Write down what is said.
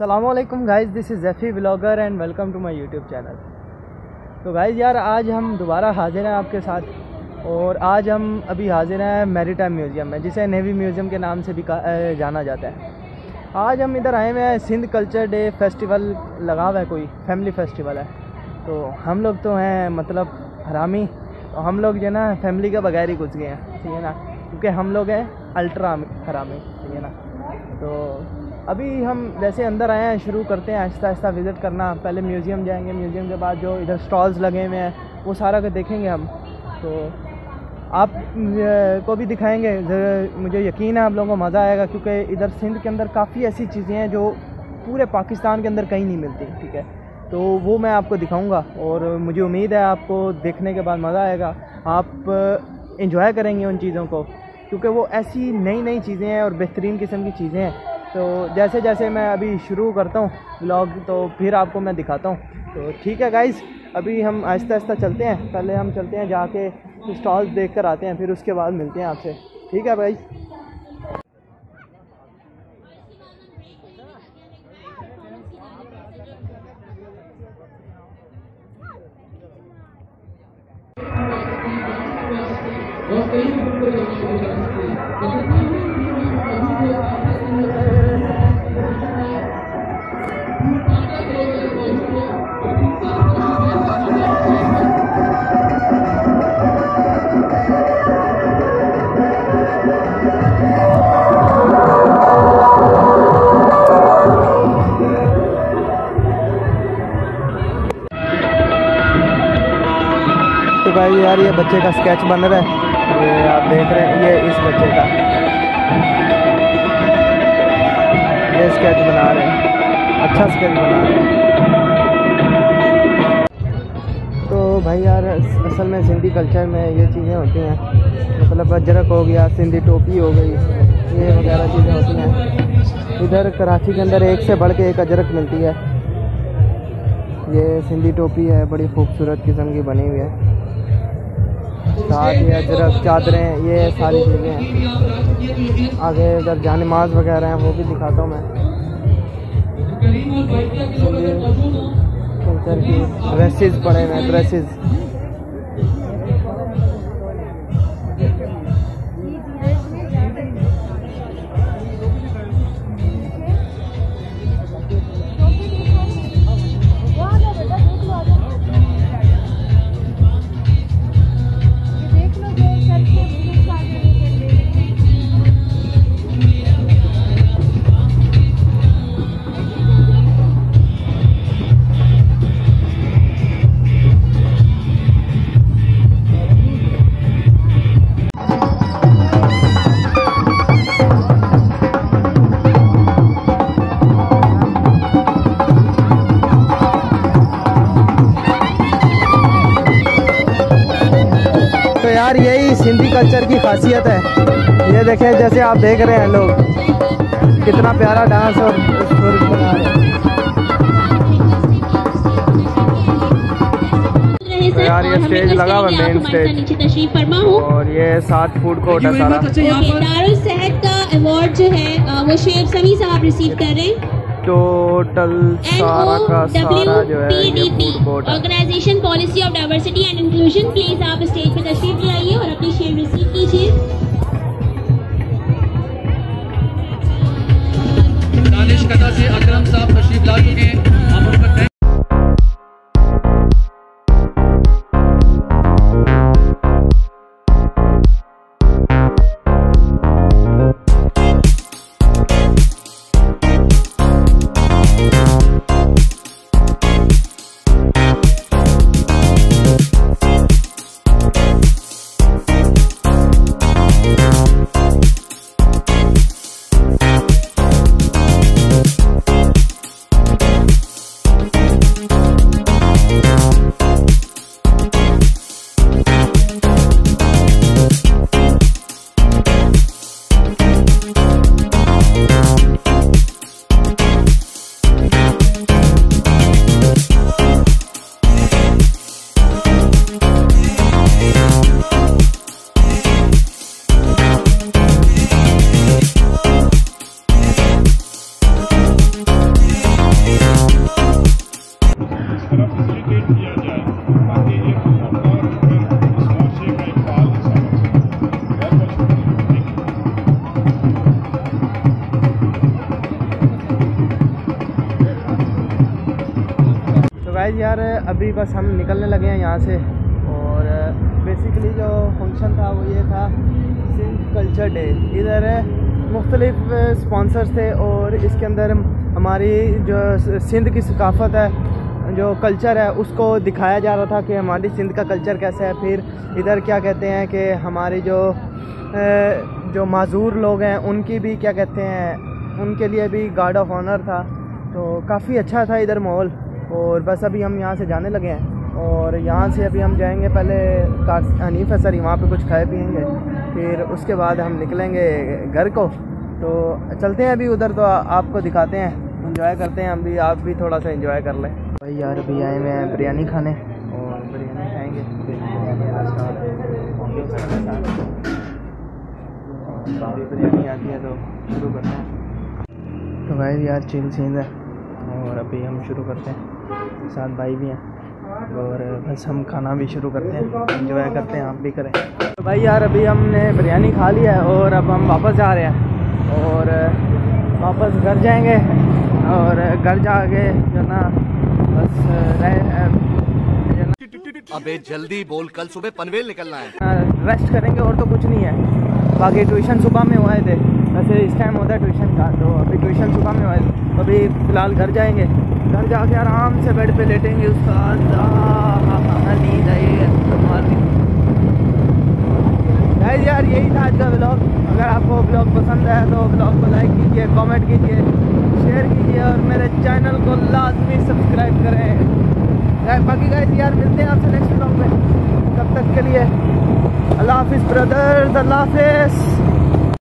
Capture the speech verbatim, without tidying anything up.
अस्सलामुअलैकुम guys, this is Zaifi vlogger and welcome to my YouTube channel. तो guys यार, आज हम दोबारा हाजिर हैं आपके साथ और आज हम अभी हाजिर हैं मैरीटाइम म्यूज़ियम में, जिसे नेवी म्यूज़ियम के नाम से भी जाना जाता है। आज हम इधर आए हुए हैं, सिंध कल्चर डे फेस्टिवल लगा हुआ है, कोई फैमिली फेस्टिवल है। तो हम लोग तो हैं मतलब हरामी, तो हम लोग जो है ना फैमिली के बगैर ही घुस गए हैं, ठीक है ना, क्योंकि हम लोग हैं अल्ट्रा हरामी, ठीक है ना। तो अभी हम जैसे अंदर आए हैं, शुरू करते हैं आहिस्ता आहिस्ता विज़िट करना। पहले म्यूज़ियम जाएंगे, म्यूज़ियम के बाद जो इधर स्टॉल्स लगे हुए हैं वो सारा का देखेंगे हम। तो आप को भी दिखाएंगे, मुझे यकीन है आप लोगों को मज़ा आएगा, क्योंकि इधर सिंध के अंदर काफ़ी ऐसी चीज़ें हैं जो पूरे पाकिस्तान के अंदर कहीं नहीं मिलती, ठीक है। तो वो मैं आपको दिखाऊंगा और मुझे उम्मीद है आपको देखने के बाद मज़ा आएगा, आप इंजॉय करेंगे उन चीज़ों को, क्योंकि वो ऐसी नई नई चीज़ें हैं और बेहतरीन किस्म की चीज़ें हैं। तो जैसे जैसे मैं अभी शुरू करता हूँ व्लॉग, तो फिर आपको मैं दिखाता हूँ। तो ठीक है गाइज़, अभी हम आहिस्ता आहिस्ता चलते हैं। पहले हम चलते हैं, जाके स्टॉल्स देख कर आते हैं, फिर उसके बाद मिलते हैं आपसे, ठीक है भाई। तो भाई यार, ये बच्चे का स्केच बन रहा है, ये आप देख रहे हैं, ये इस बच्चे का ये स्केच बना रहे हैं, अच्छा स्केच बना रहे हैं। तो भाई यार, असल में सिंधी कल्चर में ये चीज़ें होती हैं, मतलब अजरक हो गया, सिंधी टोपी हो गई, ये वगैरह चीज़ें होती हैं। इधर कराची के अंदर एक से बढ़ के एक अजरक मिलती है। ये सिंधी टोपी है, बड़ी खूबसूरत किस्म की बनी हुई है, साथ ही अजरक, चादरें, ये सारी चीज़ें हैं। आगे इधर जानिमाज़ वगैरह हैं, वो भी दिखाता हूँ मैं। कल्चर की ड्रेसेस पड़े हुए हैं, ड्रेसेस। यार यही सिंधी कल्चर की खासियत है। ये देखें, जैसे आप देख रहे हैं, लोग कितना प्यारा डांस और सुर बना रहे हैं। तो यार ये स्टेज लगा हुआ, मेन स्टेज, तशरीफ फरमा हो। और ये साथ फूड कोर्ट है सारा। दारुल सेहत का अवार्ड जो है वो शेर समी साहब रिसीव कर रहे हैं। टोटल सारा का सारा जो है ये फूड कोर्ट है। Organisation policy of diversity and inclusion. Please आप स्टेज पे तशरीफ ले आइए और अपनी शेयर रिसीव कीजिए। दानिश कथा से अकरम साहब तशरीफ ला चुके हैं। गाइस यार अभी बस हम निकलने लगे हैं यहाँ से, और बेसिकली जो फंक्शन था वो ये था सिंध कल्चर डे। इधर मुख्तलिफ स्पॉन्सर्स थे और इसके अंदर हमारी जो सिंध की सकाफ़त है, जो कल्चर है, उसको दिखाया जा रहा था कि हमारी सिंध का कल्चर कैसा है। फिर इधर क्या कहते हैं कि हमारी जो जो माजूर लोग हैं उनकी भी क्या कहते हैं, उनके लिए भी गार्ड ऑफ ऑनर था। तो काफ़ी अच्छा था इधर माहौल। और बस अभी हम यहाँ से जाने लगे हैं, और यहाँ से अभी हम जाएंगे पहले कार हनीफ है सर, वहाँ पे कुछ खाए पिएंगे, फिर उसके बाद हम निकलेंगे घर को। तो चलते हैं अभी उधर, तो आपको दिखाते हैं, एंजॉय करते हैं। अभी आप भी थोड़ा सा एंजॉय कर लें। भाई यार अभी आए हुए हैं बिरयानी खाने, और बिरयानी खाएँगे, फिर बिरयानी बिरयानी आती है तो शुरू करते हैं। तो भाई यार चिल सीन है, और अभी हम शुरू करते हैं। साथ भाई भी हैं, और बस हम खाना भी शुरू करते हैं, एंजॉय करते हैं, आप भी करें। तो भाई यार अभी हमने बिरयानी खा लिया है, और अब हम वापस जा रहे हैं, और वापस घर जाएंगे, और घर जाके जो ना बस रह अबे जल्दी बोल, कल सुबह पनवेल निकलना है। रेस्ट करेंगे और तो कुछ नहीं है। बाकी ट्यूशन सुबह में हुए थे, वैसे इस टाइम होता है ट्यूशन का, तो अभी ट्यूशन सुबह में हुआ है। तो अभी फ़िलहाल घर जाएंगे, घर जाके आराम से बेड पे लेटेंगे। उसका नींद आई है गाइस। यार यही था आज का ब्लॉग। अगर आपको ब्लॉग पसंद आया तो ब्लॉग को लाइक कीजिए, कमेंट कीजिए, शेयर कीजिए, और मेरे चैनल को लाजमी सब्सक्राइब करें। बाकी गाइस यार मिलते हैं आपसे नेक्स्ट ब्लॉग में, तब तक के लिए अल्लाह हाफिज़ ब्रदर्स, अल्लाह हाफिज़।